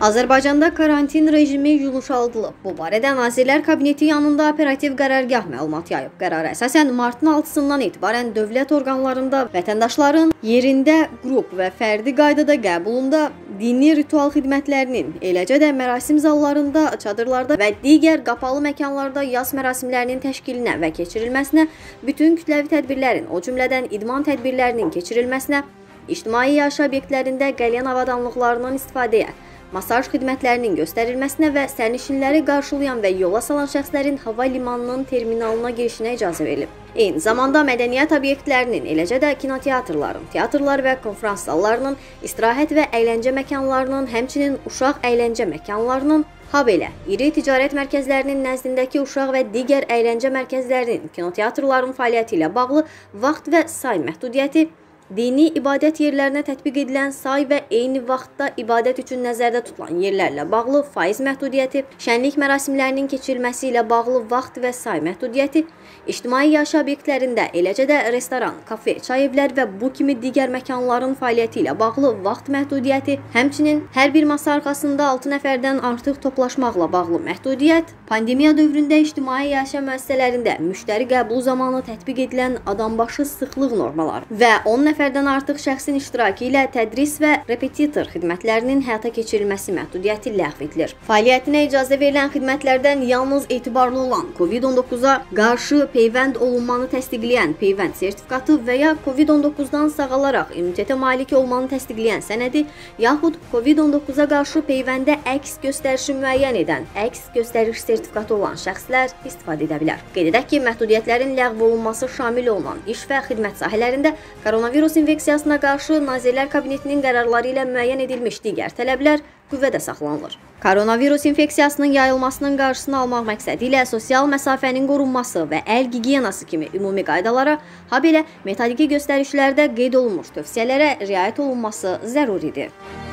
Azərbaycanda karantin rejimi yumuşaldılıb. Bu barədə Nazirlər Kabineti yanında operativ qərargah məlumat yayıb. Qərara əsasən martın 6-sından etibarən dövlət orqanlarında vətəndaşların yerində, qrup və fərdi qaydada qəbulunda dini ritual xidmətlərinin, eləcə də mərasim zallarında, çadırlarda və digər qapalı məkanlarda yas mərasimlərinin təşkilinə və keçirilməsinə, bütün kütləvi tədbirlərin, o cümlədən idman tədbirlərinin keçirilməsinə, ictimai yaşayış obyektlərində qəlyan avadanlıqlarından istifadəyə, masaj xidmətlərinin göstərilməsinə və sərnişinləri qarşılayan və yola salan şəxslərin hava limanının terminalına girişinə icazə verilib. Eyni zamanda mədəniyyət obyektlərinin, eləcə də kinoteatrların, teatrlar və konferans zallarının, istirahət və əyləncə məkanlarının, həmçinin uşaq əyləncə məkanlarının, habelə iri ticarət mərkəzlərinin nəzdindəki uşaq və digər əyləncə mərkəzlərinin, kinoteatrların fəaliyyəti ilə bağlı vaxt və say məhdudiyyəti, dini ibadət yerlərinə tətbiq edilən say və eyni vaxtda ibadət üçün nəzərdə tutulan yerlərlə bağlı faiz məhdudiyyəti, şənlik mərasimlərinin keçirilməsi ilə bağlı vaxt və say məhdudiyyəti, ictimai yaşayış obyektlərində, eləcə də restoran, kafe, çay evlər və bu kimi digər məkanların fəaliyyəti ilə bağlı vaxt məhdudiyyəti, həmçinin hər bir masa arxasında 6 nəfərdən artıq toplaşmaqla bağlı məhdudiyyət, pandemiya dövründə ictimai yaşayış müəssisələrində müştəri qəbulu zamanı tətbiq edilən adambaşı sıxlıq normaları və 10 nəfərdən artıq şəxsin iştirakı ilə tədris və repetitor xidmətlərinin həyata keçirilməsi məhdudiyyəti ləğv edilir. Fəaliyyətinə icazə verilən xidmətlərdən yalnız etibarlı olan COVID-19-a qarşı peyvənd olunmanı təsdiqləyən peyvənd sertifikatı və ya COVID-19-dan sağalaraq immunitetə malik olmanı təsdiqləyən sənədi, yaxud COVID-19-a qarşı peyvəndə əks göstərişi müəyyən edən əks göstəriş sertifikatı olan şəxslər istifadə edə bilər. Qeyd edək ki, məhdudiyyətlərin ləğv olunması şamil olunan iş və xidmət sahələrində koronavirus infeksiyasına qarşı Nazirlər Kabinetinin qərarları ilə müəyyən edilmiş digər tələblər qüvvədə saxlanılır. Koronavirus infeksiyasının yayılmasının qarşısını almaq məqsədi ilə sosial məsafənin qorunması və əl gigiyenası kimi ümumi qaydalara, habelə metodiki göstərişlərdə qeyd olunmuş tövsiyələrə riayət olunması zəruridir.